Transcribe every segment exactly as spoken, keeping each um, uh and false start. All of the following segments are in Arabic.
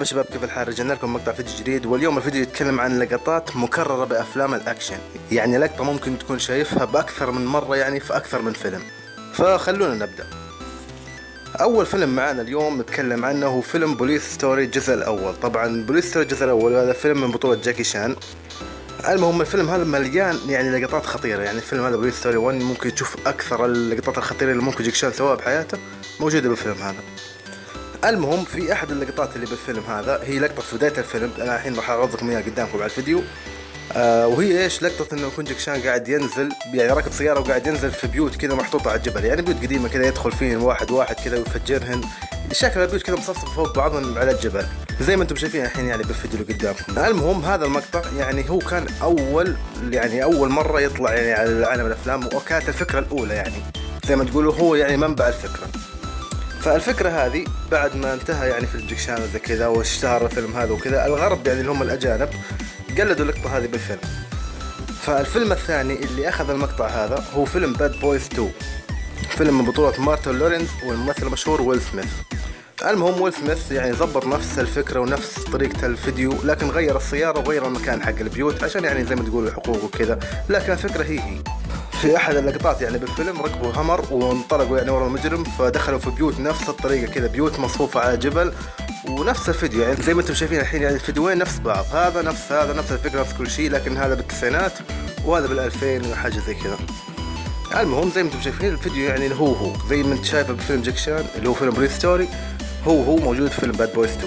مرحبا شباب، كيف الحال؟ رجعنا لكم مقطع فيديو جديد، واليوم الفيديو يتكلم عن لقطات مكررة بأفلام الأكشن. يعني لقطة ممكن تكون شايفها بأكثر من مرة يعني في أكثر من فيلم. فخلونا نبدأ. أول فيلم معانا اليوم نتكلم عنه هو فيلم بوليس ستوري الجزء الأول. طبعا بوليس ستوري الجزء الأول هذا فيلم من بطولة جاكي شان. المهم الفيلم هذا مليان يعني لقطات خطيرة. يعني الفيلم هذا بوليس ستوري واحد ممكن تشوف أكثر اللقطات الخطيرة اللي ممكن جاكي شان سواها بحياته موجودة بالفيلم هذا. المهم في احد اللقطات اللي بالفيلم هذا هي لقطة في بداية الفيلم، انا الحين راح اعرض لكم اياها قدامكم على الفيديو. آه وهي ايش؟ لقطة انه يكون جاكي شان قاعد ينزل، يعني راكب سيارة وقاعد ينزل في بيوت كذا محطوطة على الجبل، يعني بيوت قديمة كذا يدخل فيهن واحد واحد كذا ويفجرهن، شكل البيوت كذا مصفصفة فوق بعضهم على الجبل زي ما انتم شايفين الحين يعني بالفيديو اللي قدامكم. المهم هذا المقطع يعني هو كان اول يعني اول مرة يطلع يعني على عالم الافلام، وكانت الفكرة الاولى يعني زي ما تقولوا هو يعني منبع الفكرة. فالفكرة هذه بعد ما انتهى يعني فيلم جاكي شان وزي كذا واشتهر الفيلم هذا وكذا، الغرب يعني اللي هم الأجانب قلدوا اللقطة هذه بالفيلم. فالفيلم الثاني اللي أخذ المقطع هذا هو فيلم باد بويز تو، فيلم من بطولة مارتن لورنس والممثل المشهور ويل سميث. المهم ويل سميث يعني ضبط نفس الفكرة ونفس طريقة الفيديو، لكن غير السيارة وغير المكان حق البيوت عشان يعني زي ما تقولوا الحقوق وكذا، لكن الفكرة هي هي. في احد اللقطات يعني بالفيلم ركبوا همر وانطلقوا يعني ورا المجرم، فدخلوا في بيوت نفس الطريقه كذا، بيوت مصفوفه على جبل ونفس الفيديو يعني زي ما انتم شايفين الحين، يعني الفيديوين نفس بعض، هذا نفس هذا نفس الفكره نفس كل شيء، لكن هذا بالتسعينات وهذا بالألفين وحاجه زي كذا. المهم زي ما انتم شايفين الفيديو يعني هو هو زي ما انت شايفه بفيلم جاكي شان اللي هو فيلم بوليس ستوري، هو هو موجود في فيلم باد بويز تو.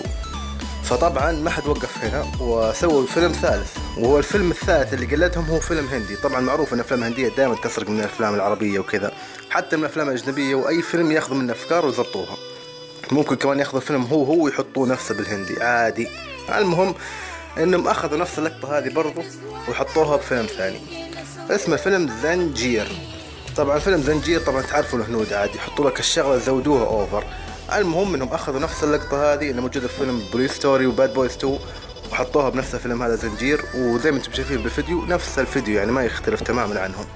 فطبعا ما حد وقف هنا وسووا فيلم ثالث، وهو الفيلم الثالث اللي قلدهم هو فيلم هندي. طبعا معروف ان الافلام الهنديه دائما تسرق من الافلام العربيه وكذا، حتى من الافلام الاجنبيه، واي فيلم ياخذوا منه افكار ويضبطوها. ممكن كمان ياخذوا الفيلم هو هو ويحطوه نفسه بالهندي عادي. المهم انهم اخذوا نفس اللقطه هذه برضو وحطوها بفيلم ثاني اسم الفيلم زنجير. طبعا فيلم زنجير طبعا تعرفوا الهنود عادي يحطوا لك الشغله زودوها اوفر. المهم انهم اخذوا نفس اللقطه هذه اللي موجوده في فيلم بوليس ستوري وباد بويز تو وحطوها بنفس الفيلم هذا زنجير، وزي ما انتم شايفين بالفيديو نفس الفيديو يعني ما يختلف تماما عنهم.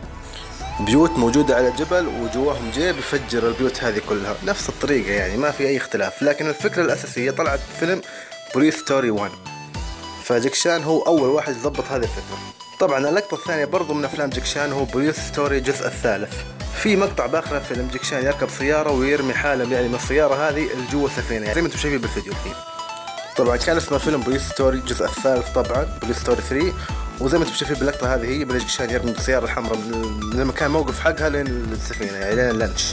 بيوت موجوده على جبل وجواهم جيب يفجر البيوت هذه كلها نفس الطريقه، يعني ما في اي اختلاف، لكن الفكره الاساسيه طلعت في فيلم بوليس ستوري واحد. فجاكي شان هو اول واحد يضبط هذه الفكره. طبعا اللقطه الثانيه برضو من افلام جاكي شان هو بوليس ستوري الجزء الثالث. في مقطع باخر الفيلم جاكي شان يركب سياره ويرمي حاله يعني من السياره هذه الجوا سفينه، يعني زي ما انتم شايفين بالفيديو الحين. طبعا كان اسمه فيلم بوليس ستوري الجزء الثالث طبعا بوليس ستوري ثلاثة، وزي ما انتم شايفين باللقطه هذه هي جاكي شان يرمي السياره الحمراء من المكان موقف حقها لين السفينه يعني لين اللانش.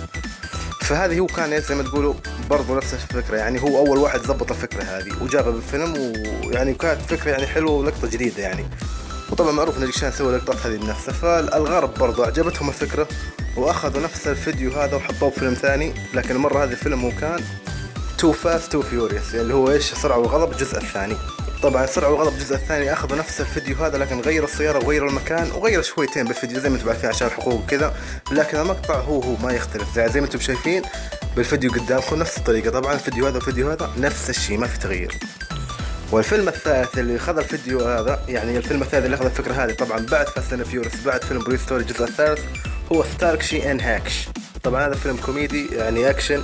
فهذه هو كان زي ما تقولوا برضو نفس الفكره، يعني هو اول واحد ضبط الفكره هذه وجابها بالفيلم، ويعني كانت فكره يعني حلوه ولقطه جديده يعني. وطبعا معروف ان جاكي شان سوى اللقطات هذه بنفسه، فالغرب برضو اعجبتهم الفكره واخذوا نفس الفيديو هذا وحطوه بفيلم ثاني، لكن المره هذه الفيلم هو كان تو فاست تو فيوريوس اللي هو ايش؟ سرعه وغضب الجزء الثاني. طبعا سرعه وغضب الجزء الثاني اخذوا نفس الفيديو هذا، لكن غيروا السياره وغيروا المكان وغيروا شويتين بالفيديو زي ما انتم عارفين عشان الحقوق وكذا، لكن المقطع هو هو ما يختلف زي, زي ما انتم شايفين بالفيديو قدامكم نفس الطريقه. طبعا الفيديو هذا والفيديو هذا نفس الشيء ما في تغيير. والفيلم الثالث اللي اخذ الفيديو هذا يعني الفيلم الثالث اللي اخذ الفكره هذه طبعا بعد فاست اند فيوريوس بعد فيلم بوليس ستوري الجزء الثالث هو ستاركشي ان هاكش. طبعا هذا فيلم كوميدي يعني اكشن،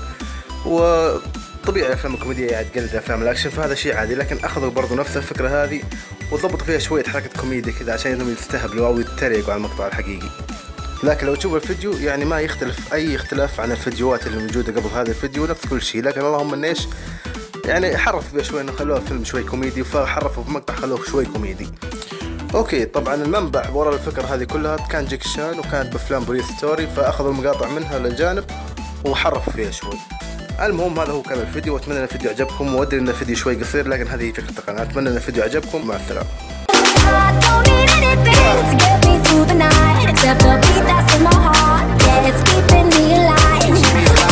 وطبيعي الافلام الكوميديه يعني تقلد افلام الاكشن فهذا شيء عادي، لكن اخذوا برضو نفس الفكره هذه وضبطوا فيها شويه حركه كوميديا كذا عشان انهم يستهبلوا او يتريقوا على المقطع الحقيقي. لكن لو تشوفوا الفيديو يعني ما يختلف اي اختلاف عن الفيديوهات اللي موجوده قبل هذا الفيديو، نفس كل شيء، لكن اللهم ان ايش يعني حرف فيه شوي انه خلوه فيلم شوي كوميدي، فحرفوا في مقطع خلوه شوي كوميدي. اوكي طبعا المنبع ورا الفكره هذه كلها كان جاكي شان وكانت بافلام بوليس ستوري، فاخذوا المقاطع منها للجانب وحرفوا فيها شوي. المهم هذا هو كان الفيديو، واتمنى ان الفيديو عجبكم، وادري ان الفيديو شوي قصير لكن هذه فكره القناه. اتمنى ان الفيديو عجبكم، مع السلامه.